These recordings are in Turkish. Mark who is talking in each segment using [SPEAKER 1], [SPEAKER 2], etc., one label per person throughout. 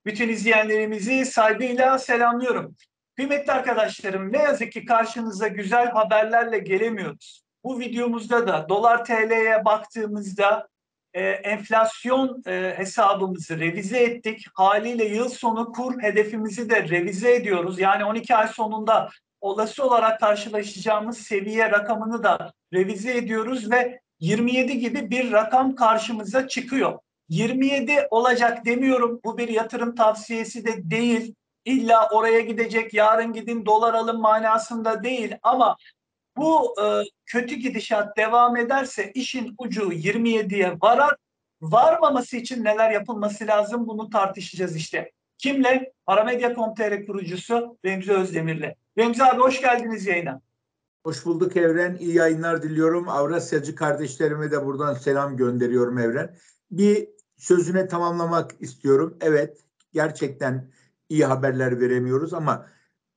[SPEAKER 1] Bütün izleyenlerimizi saygıyla selamlıyorum. Kıymetli arkadaşlarım, ne yazık ki karşınıza güzel haberlerle gelemiyoruz. Bu videomuzda da dolar TL'ye baktığımızda enflasyon hesabımızı revize ettik. Haliyle yıl sonu kur hedefimizi de revize ediyoruz. Yani 12 ay sonunda olası olarak karşılaşacağımız seviye rakamını da revize ediyoruz ve 27 gibi bir rakam karşımıza çıkıyor. 27 olacak demiyorum. Bu bir yatırım tavsiyesi de değil. İlla oraya gidecek, yarın gidin dolar alın manasında değil. Ama bu kötü gidişat devam ederse işin ucu 27'ye varar. Varmaması için neler yapılması lazım bunu tartışacağız işte. Kimle? Paramedya.com.tr kurucusu Remzi Özdemir'le. Remzi abi hoş geldiniz yayına.
[SPEAKER 2] Hoş bulduk Evren. İyi yayınlar diliyorum. Avrasyacı kardeşlerime de buradan selam gönderiyorum Evren. Bir sözüne tamamlamak istiyorum. Evet, gerçekten iyi haberler veremiyoruz ama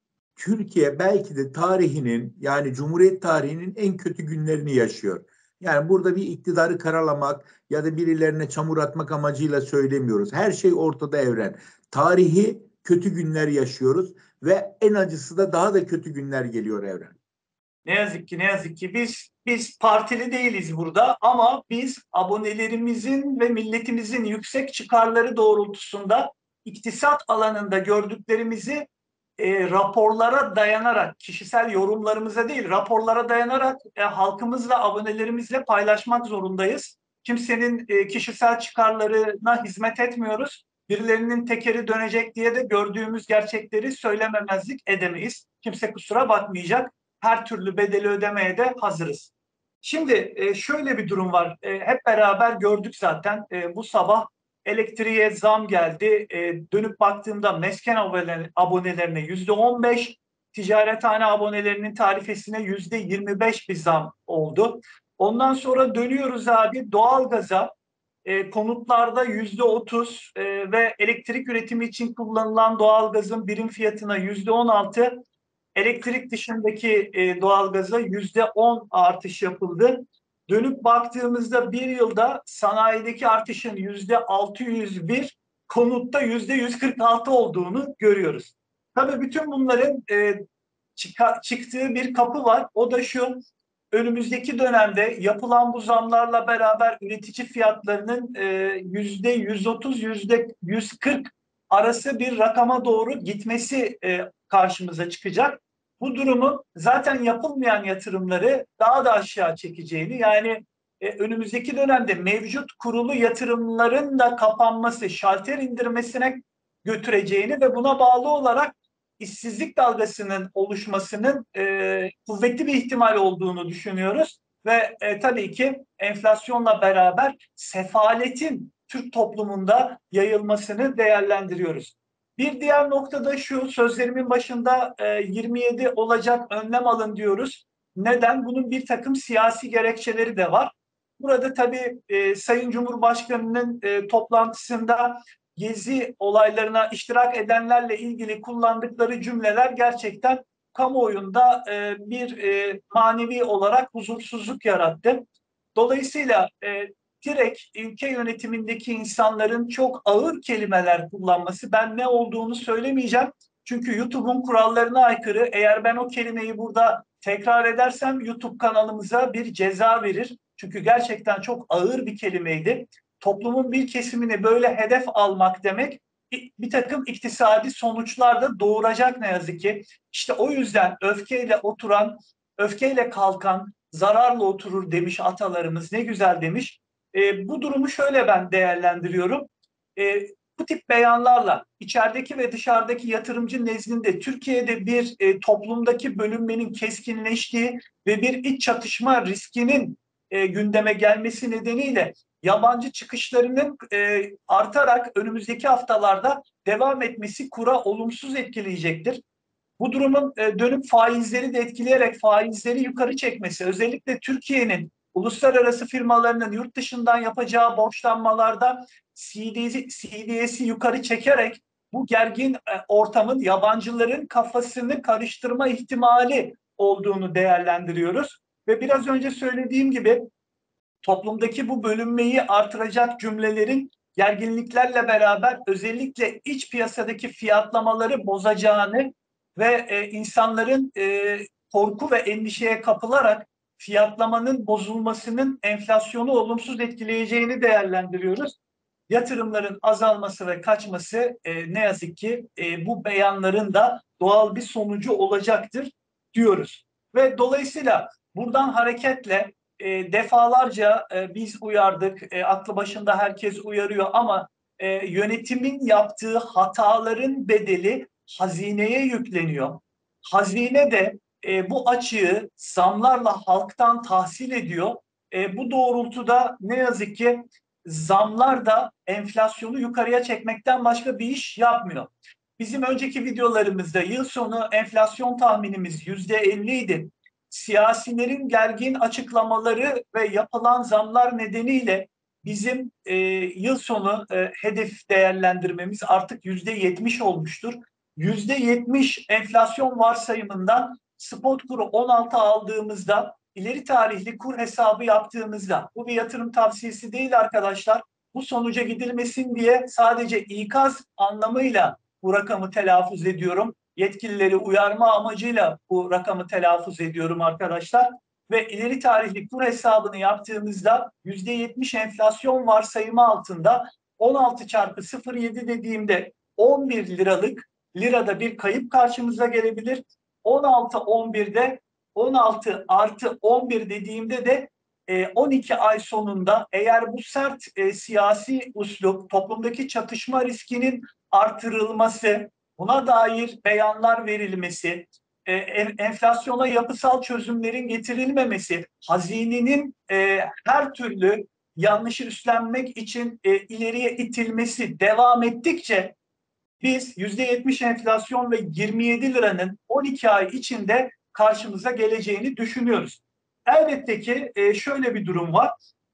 [SPEAKER 2] Türkiye belki de tarihinin yani Cumhuriyet tarihinin en kötü günlerini yaşıyor. Yani burada bir iktidarı karalamak ya da birilerine çamur atmak amacıyla söylemiyoruz. Her şey ortada Evren. Tarihi kötü günler yaşıyoruz ve en acısı da daha da kötü günler geliyor Evren.
[SPEAKER 1] Ne yazık ki biz partili değiliz burada ama biz abonelerimizin ve milletimizin yüksek çıkarları doğrultusunda iktisat alanında gördüklerimizi raporlara dayanarak, kişisel yorumlarımıza değil, raporlara dayanarak halkımızla, abonelerimizle paylaşmak zorundayız. Kimsenin kişisel çıkarlarına hizmet etmiyoruz. Birilerinin tekeri dönecek diye de gördüğümüz gerçekleri söylememezlik edemeyiz. Kimse kusura bakmayacak. Her türlü bedeli ödemeye de hazırız. Şimdi şöyle bir durum var. Hep beraber gördük zaten. Bu sabah elektriğe zam geldi. Dönüp baktığımda mesken abonelerine %15, ticarethane abonelerinin tarifesine %25 bir zam oldu. Ondan sonra dönüyoruz abi doğalgaza, konutlarda %30 ve elektrik üretimi için kullanılan doğalgazın birim fiyatına %16, elektrik dışındaki doğalgaza %10 artış yapıldı. Dönüp baktığımızda bir yılda sanayideki artışın %601, konutta %146 olduğunu görüyoruz. Tabii bütün bunların çıktığı bir kapı var. O da şu: önümüzdeki dönemde yapılan bu zamlarla beraber üretici fiyatlarının %130, %140 arası bir rakama doğru gitmesi karşımıza çıkacak. Bu durumun zaten yapılmayan yatırımları daha da aşağı çekeceğini, yani önümüzdeki dönemde mevcut kurulu yatırımların da kapanması, şalter indirmesine götüreceğini ve buna bağlı olarak işsizlik dalgasının oluşmasının kuvvetli bir ihtimal olduğunu düşünüyoruz. Ve tabii ki enflasyonla beraber sefaletin Türk toplumunda yayılmasını değerlendiriyoruz. Bir diğer noktada şu: sözlerimin başında 27 olacak, önlem alın diyoruz. Neden? Bunun bir takım siyasi gerekçeleri de var. Burada tabii Sayın Cumhurbaşkanı'nın toplantısında gezi olaylarına iştirak edenlerle ilgili kullandıkları cümleler gerçekten kamuoyunda bir manevi olarak huzursuzluk yarattı. Dolayısıyla direkt ülke yönetimindeki insanların çok ağır kelimeler kullanması, ben ne olduğunu söylemeyeceğim. Çünkü YouTube'un kurallarına aykırı. Eğer ben o kelimeyi burada tekrar edersem YouTube kanalımıza bir ceza verir. Çünkü gerçekten çok ağır bir kelimeydi. Toplumun bir kesimini böyle hedef almak demek bir takım iktisadi sonuçlar da doğuracak ne yazık ki. İşte o yüzden öfkeyle oturan, öfkeyle kalkan zararla oturur demiş atalarımız. Ne güzel demiş. Bu durumu şöyle ben değerlendiriyorum. Bu tip beyanlarla içerideki ve dışarıdaki yatırımcı nezdinde Türkiye'de bir toplumdaki bölünmenin keskinleştiği ve bir iç çatışma riskinin gündeme gelmesi nedeniyle yabancı çıkışlarının artarak önümüzdeki haftalarda devam etmesi kura olumsuz etkileyecektir. Bu durumun dönüp faizleri de etkileyerek faizleri yukarı çekmesi, özellikle Türkiye'nin uluslararası firmalarının yurt dışından yapacağı borçlanmalarda CDS'i yukarı çekerek bu gergin ortamın yabancıların kafasını karıştırma ihtimali olduğunu değerlendiriyoruz. Ve biraz önce söylediğim gibi toplumdaki bu bölünmeyi artıracak cümlelerin gerginliklerle beraber özellikle iç piyasadaki fiyatlamaları bozacağını ve insanların korku ve endişeye kapılarak fiyatlamanın bozulmasının enflasyonu olumsuz etkileyeceğini değerlendiriyoruz. Yatırımların azalması ve kaçması ne yazık ki bu beyanların da doğal bir sonucu olacaktır diyoruz. Ve dolayısıyla buradan hareketle defalarca biz uyardık, aklı başında herkes uyarıyor ama yönetimin yaptığı hataların bedeli hazineye yükleniyor. Hazine de bu açığı zamlarla halktan tahsil ediyor. Bu doğrultuda ne yazık ki zamlar da enflasyonu yukarıya çekmekten başka bir iş yapmıyor. Bizim önceki videolarımızda yıl sonu enflasyon tahminimiz %50 idi. Siyasilerin gergin açıklamaları ve yapılan zamlar nedeniyle bizim yıl sonu hedef değerlendirmemiz artık %70 olmuştur. %70 enflasyon varsayımından spot kuru 16 aldığımızda, ileri tarihli kur hesabı yaptığımızda, bu bir yatırım tavsiyesi değil arkadaşlar. Bu sonuca gidilmesin diye sadece ikaz anlamıyla bu rakamı telaffuz ediyorum. Yetkilileri uyarma amacıyla bu rakamı telaffuz ediyorum arkadaşlar. Ve ileri tarihli kur hesabını yaptığımızda %70 enflasyon varsayımı altında 16 çarpı 0,7 dediğimde 11 liralık lirada bir kayıp karşımıza gelebilir. 16-11'de 16 artı 11 dediğimde de 12 ay sonunda eğer bu sert siyasi üslup toplumdaki çatışma riskinin artırılması, buna dair beyanlar verilmesi, enflasyona yapısal çözümlerin getirilmemesi, hazinenin her türlü yanlışı üstlenmek için ileriye itilmesi devam ettikçe biz %70 enflasyon ve 27 liranın 12 ay içinde karşımıza geleceğini düşünüyoruz. Elbette ki şöyle bir durum var.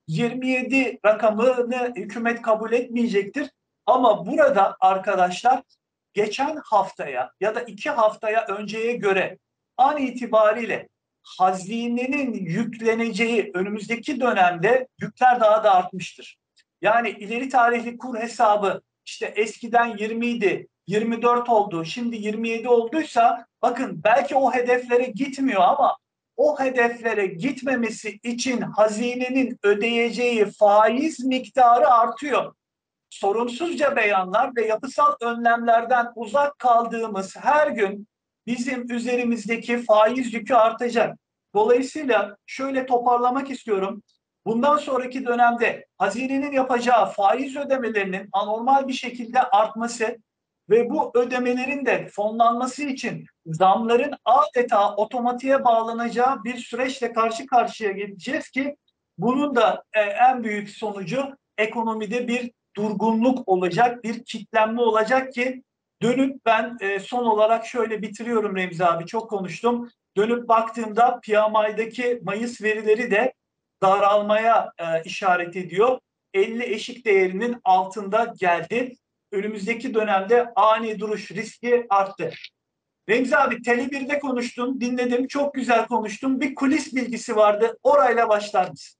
[SPEAKER 1] 27 rakamını hükümet kabul etmeyecektir. Ama burada arkadaşlar geçen haftaya ya da 2 haftaya önceye göre an itibariyle hazinenin yükleneceği önümüzdeki dönemde yükler daha da artmıştır. Yani ileri tarihli kur hesabı işte eskiden 20 idi, 24 oldu, şimdi 27 olduysa bakın belki o hedeflere gitmiyor ama o hedeflere gitmemesi için hazinenin ödeyeceği faiz miktarı artıyor. Sorumsuzca beyanlar ve yapısal önlemlerden uzak kaldığımız her gün bizim üzerimizdeki faiz yükü artacak. Dolayısıyla şöyle toparlamak istiyorum. Bundan sonraki dönemde hazinenin yapacağı faiz ödemelerinin anormal bir şekilde artması ve bu ödemelerin de fonlanması için zamların adeta otomatiğe bağlanacağı bir süreçle karşı karşıya geleceğiz ki bunun da en büyük sonucu ekonomide bir durgunluk olacak, bir kitlenme olacak ki dönüp ben son olarak şöyle bitiriyorum Remzi abi, çok konuştum. Dönüp baktığımda PMI'daki Mayıs verileri de daralmaya işaret ediyor. 50 eşik değerinin altında geldi. Önümüzdeki dönemde ani duruş riski arttı. Remzi abi Tele1'de konuştun, dinledim, çok güzel konuştun. Bir kulis bilgisi vardı, orayla başlar mısın?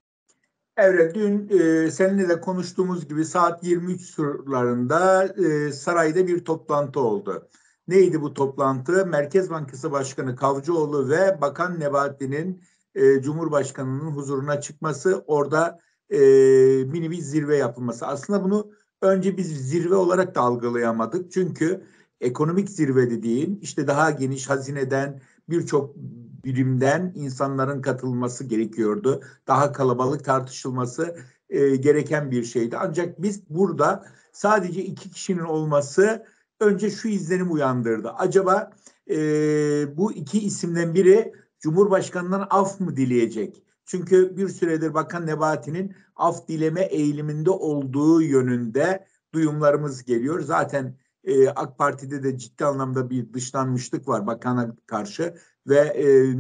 [SPEAKER 2] Evet, dün seninle de konuştuğumuz gibi saat 23 sularında sarayda bir toplantı oldu. Neydi bu toplantı? Merkez Bankası Başkanı Kavcıoğlu ve Bakan Nebati'nin Cumhurbaşkanı'nın huzuruna çıkması, orada mini bir zirve yapılması. Aslında bunu önce biz zirve olarak da algılayamadık. Çünkü ekonomik zirve dediğin işte daha geniş hazineden birçok birimden insanların katılması gerekiyordu. Daha kalabalık tartışılması gereken bir şeydi. Ancak biz burada sadece 2 kişinin olması önce şu izlenim uyandırdı. Acaba bu 2 isimden biri Cumhurbaşkanı'ndan af mı dileyecek? Çünkü bir süredir Bakan Nebati'nin af dileme eğiliminde olduğu yönünde duyumlarımız geliyor. Zaten AK Parti'de de ciddi anlamda bir dışlanmışlık var bakana karşı ve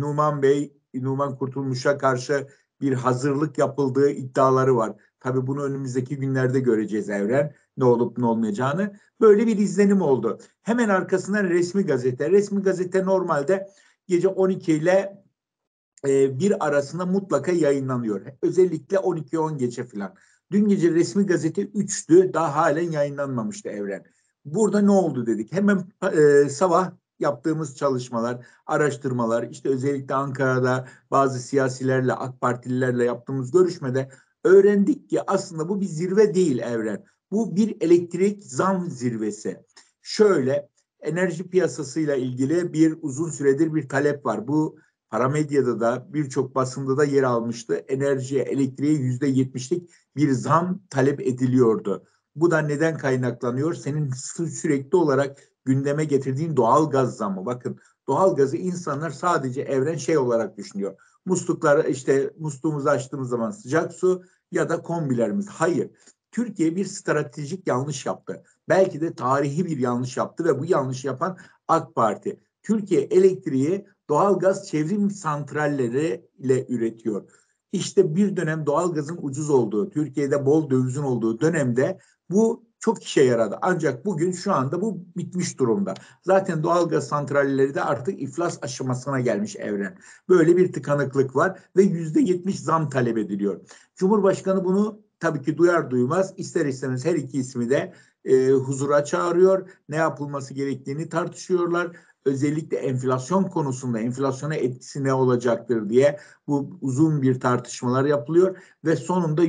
[SPEAKER 2] Numan Kurtulmuş'a karşı bir hazırlık yapıldığı iddiaları var. Tabii bunu önümüzdeki günlerde göreceğiz Evren, ne olup ne olmayacağını. Böyle bir izlenim oldu. Hemen arkasından Resmi Gazete. Resmi Gazete normalde gece 12 ile 1 arasında mutlaka yayınlanıyor. Özellikle 12-10 geçe falan. Dün gece resmi gazete 3'tü. Daha halen yayınlanmamıştı Evren. Burada ne oldu dedik. Hemen sabah yaptığımız çalışmalar, araştırmalar, işte özellikle Ankara'da bazı siyasilerle, AK Partililerle yaptığımız görüşmede öğrendik ki aslında bu bir zirve değil Evren. Bu bir elektrik zam zirvesi. Şöyle, enerji piyasasıyla ilgili bir uzun süredir bir talep var. Bu para medyada da birçok basında da yer almıştı. Enerjiye, elektriğe %70'lik bir zam talep ediliyordu. Bu da neden kaynaklanıyor? Senin sürekli olarak gündeme getirdiğin doğal gaz zammı. Bakın, doğal gazı insanlar sadece Evren şey olarak düşünüyor. Musluklar, işte musluğumuzu açtığımız zaman sıcak su ya da kombilerimiz. Hayır. Türkiye bir stratejik yanlış yaptı. Belki de tarihi bir yanlış yaptı ve bu yanlış yapan AK Parti. Türkiye elektriği doğalgaz çevrim santralleri ile üretiyor. İşte bir dönem doğalgazın ucuz olduğu, Türkiye'de bol dövizin olduğu dönemde bu çok işe yaradı. Ancak bugün şu anda bu bitmiş durumda. Zaten doğalgaz santralleri de artık iflas aşamasına gelmiş Evren. Böyle bir tıkanıklık var ve %70 zam talep ediliyor. Cumhurbaşkanı bunu tabii ki duyar duymaz ister istemez her iki ismi de huzura çağırıyor. Ne yapılması gerektiğini tartışıyorlar. Özellikle enflasyon konusunda enflasyona etkisi ne olacaktır diye bu uzun bir tartışmalar yapılıyor ve sonunda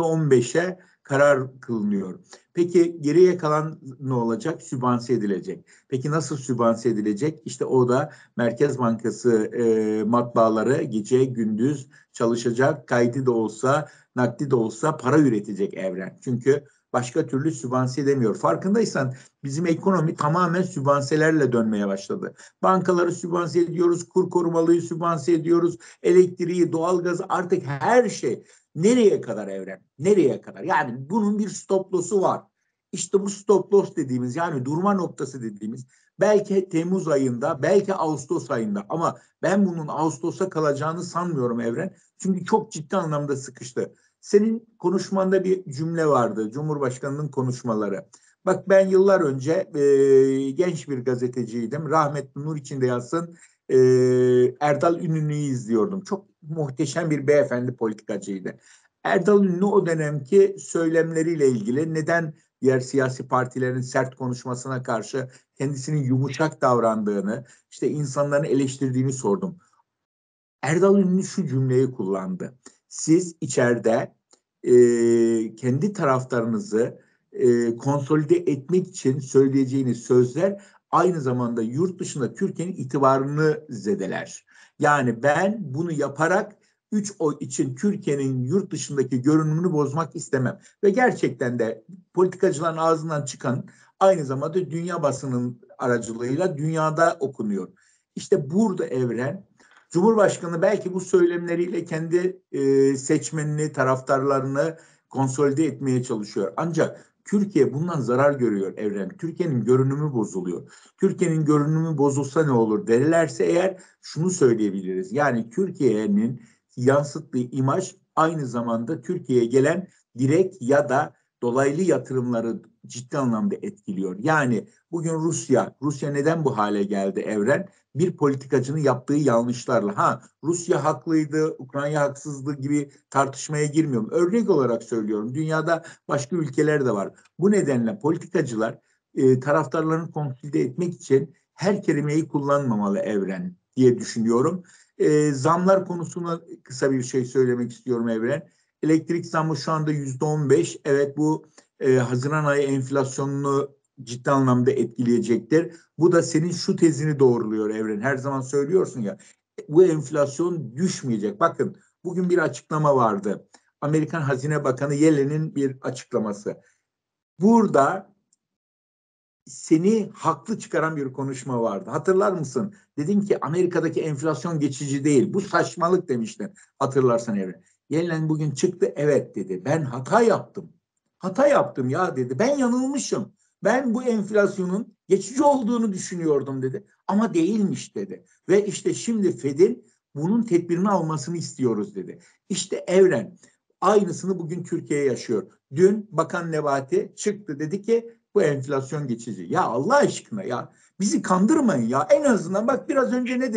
[SPEAKER 2] %15'e karar kılınıyor. Peki geriye kalan ne olacak? Sübvanse edilecek. Peki nasıl sübvanse edilecek? İşte o da Merkez Bankası matbaaları gece gündüz çalışacak. Kaydı da olsa, nakdi de olsa para üretecek Evren. Çünkü başka türlü sübvanse edemiyor. Farkındaysan bizim ekonomi tamamen sübvanselerle dönmeye başladı. Bankaları sübvanse ediyoruz, kur korumalıyı sübvanse ediyoruz, elektriği, doğalgazı, artık her şey. Nereye kadar Evren? Nereye kadar? Yani bunun bir stop loss'u var. İşte bu stop loss dediğimiz, yani durma noktası dediğimiz, belki Temmuz ayında, belki Ağustos ayında, ama ben bunun Ağustos'a kalacağını sanmıyorum Evren. Çünkü çok ciddi anlamda sıkıştı. Senin konuşmanda bir cümle vardı, Cumhurbaşkanı'nın konuşmaları. Bak, ben yıllar önce genç bir gazeteciydim. Rahmetli nur içinde yatsın, e, Erdal Ünlü'yü izliyordum. Çok muhteşem bir beyefendi politikacıydı. Erdal Ünlü o dönemki söylemleriyle ilgili neden diğer siyasi partilerin sert konuşmasına karşı kendisinin yumuşak davrandığını, işte insanların eleştirdiğini sordum. Erdal Ünlü şu cümleyi kullandı. Siz içeride kendi taraftarınızı konsolide etmek için söyleyeceğiniz sözler aynı zamanda yurt dışında Türkiye'nin itibarını zedeler. Yani ben bunu yaparak 3 oy için Türkiye'nin yurt dışındaki görünümünü bozmak istemem. Ve gerçekten de politikacıların ağzından çıkan aynı zamanda dünya basının aracılığıyla dünyada okunuyor. İşte burada Evren, Cumhurbaşkanı belki bu söylemleriyle kendi seçmenini, taraftarlarını konsolide etmeye çalışıyor. Ancak Türkiye bundan zarar görüyor Evren. Türkiye'nin görünümü bozuluyor. Türkiye'nin görünümü bozulsa ne olur derlerse eğer şunu söyleyebiliriz. Yani Türkiye'nin yansıttığı imaj aynı zamanda Türkiye'ye gelen direkt ya da dolaylı yatırımları ciddi anlamda etkiliyor. Yani bugün Rusya neden bu hale geldi Evren? Bir politikacının yaptığı yanlışlarla. Rusya haklıydı, Ukrayna haksızdı gibi tartışmaya girmiyorum. Örnek olarak söylüyorum. Dünyada başka ülkeler de var. Bu nedenle politikacılar taraftarlarını konsolide etmek için her kelimeyi kullanmamalı Evren diye düşünüyorum. Zamlar konusuna kısa bir şey söylemek istiyorum Evren. Elektrik zammı şu anda %15. Evet, bu Haziran ayı enflasyonunu ciddi anlamda etkileyecektir. Bu da senin şu tezini doğruluyor Evren. Her zaman söylüyorsun ya, bu enflasyon düşmeyecek. Bakın, bugün bir açıklama vardı. Amerikan Hazine Bakanı Yellen'in bir açıklaması. Burada seni haklı çıkaran bir konuşma vardı. Hatırlar mısın? Dedin ki Amerika'daki enflasyon geçici değil. Bu saçmalık demiştin. Hatırlarsan Evren. Yellen bugün çıktı, evet dedi. Ben hata yaptım. Hata yaptım ya dedi. Ben yanılmışım. Ben bu enflasyonun geçici olduğunu düşünüyordum dedi. Ama değilmiş dedi. Ve işte şimdi Fed'in bunun tedbirini almasını istiyoruz dedi. İşte Evren aynısını bugün Türkiye yaşıyor. Dün Bakan Nebati çıktı, dedi ki bu enflasyon geçici. Ya Allah aşkına ya, bizi kandırmayın ya. En azından bak, biraz önce ne dedin?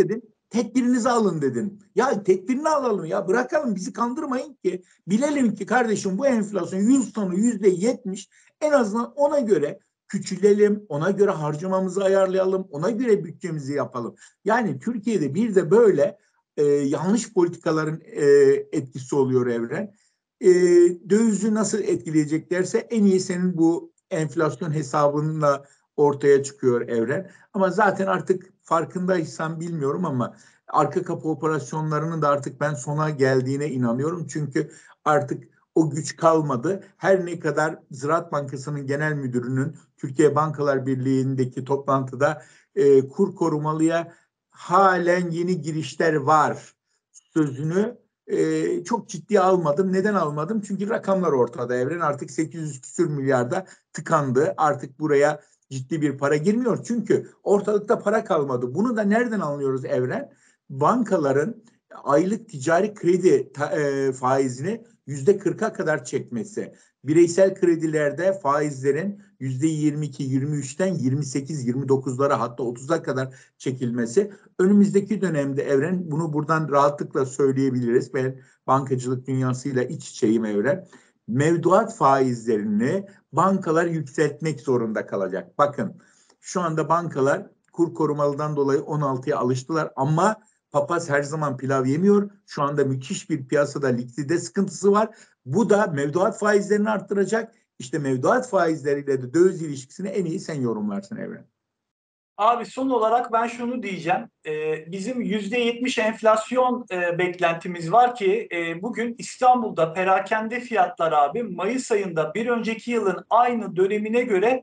[SPEAKER 2] Tedbirinizi alın dedim. Ya tedbirini alalım ya, bırakalım, bizi kandırmayın ki. Bilelim ki kardeşim bu enflasyon 100 tonu %70, en azından ona göre küçülelim, ona göre harcamamızı ayarlayalım, ona göre bütçemizi yapalım. Yani Türkiye'de bir de böyle yanlış politikaların etkisi oluyor Evren. E, Döviz'i nasıl etkileyecek derse en iyi senin bu enflasyon hesabınla ortaya çıkıyor Evren. Ama zaten artık farkındaysan bilmiyorum ama arka kapı operasyonlarının da artık ben sona geldiğine inanıyorum. Çünkü artık o güç kalmadı. Her ne kadar Ziraat Bankası'nın genel müdürünün Türkiye Bankalar Birliği'ndeki toplantıda kur korumalıya halen yeni girişler var sözünü çok ciddiye almadım. Neden almadım? Çünkü rakamlar ortada Evren. Artık 800 küsür milyarda tıkandı. Artık buraya ciddi bir para girmiyor. Çünkü ortalıkta para kalmadı. Bunu da nereden anlıyoruz Evren? Bankaların aylık ticari kredi faizini %40'a kadar çekmesi. Bireysel kredilerde faizlerin %22, 23'ten 28, 29'lara hatta 30'a kadar çekilmesi. Önümüzdeki dönemde Evren, bunu buradan rahatlıkla söyleyebiliriz. Ben bankacılık dünyasıyla iç içeyim Evren. Mevduat faizlerini bankalar yükseltmek zorunda kalacak. Bakın şu anda bankalar kur korumalıdan dolayı 16'ya alıştılar ama papaz her zaman pilav yemiyor. Şu anda müthiş bir piyasada likidite sıkıntısı var. Bu da mevduat faizlerini arttıracak. İşte mevduat faizleriyle de döviz ilişkisini en iyi sen yorumlarsın Evren.
[SPEAKER 1] Abi son olarak ben şunu diyeceğim. Bizim %70 enflasyon beklentimiz var ki bugün İstanbul'da perakende fiyatlar abi Mayıs ayında bir önceki yılın aynı dönemine göre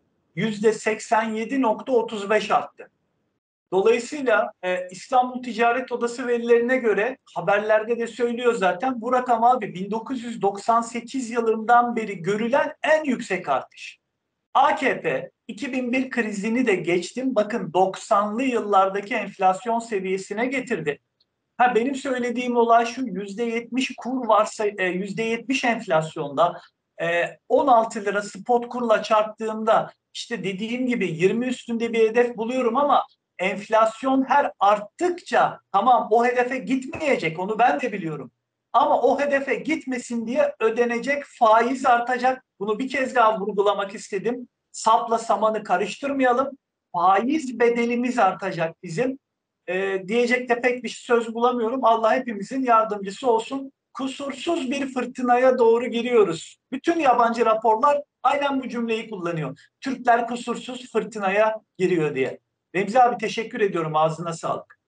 [SPEAKER 1] %87,35 arttı. Dolayısıyla İstanbul Ticaret Odası verilerine göre haberlerde de söylüyor zaten bu rakam abi 1998 yılından beri görülen en yüksek artış. AKP 2001 krizini de geçtim. Bakın 90'lı yıllardaki enflasyon seviyesine getirdi. Ha, benim söylediğim olay şu %70 kur varsa %70 enflasyonda 16 lira spot kurla çarptığımda işte dediğim gibi 20 üstünde bir hedef buluyorum ama enflasyon her arttıkça tamam o hedefe gitmeyecek onu ben de biliyorum. Ama o hedefe gitmesin diye ödenecek faiz artacak. Bunu bir kez daha vurgulamak istedim. Sapla samanı karıştırmayalım. Faiz bedelimiz artacak bizim. Diyecek de pek bir söz bulamıyorum. Allah hepimizin yardımcısı olsun. Kusursuz bir fırtınaya doğru giriyoruz. Bütün yabancı raporlar aynen bu cümleyi kullanıyor. Türkler kusursuz fırtınaya giriyor diye. Remzi abi teşekkür ediyorum. Ağzına sağlık.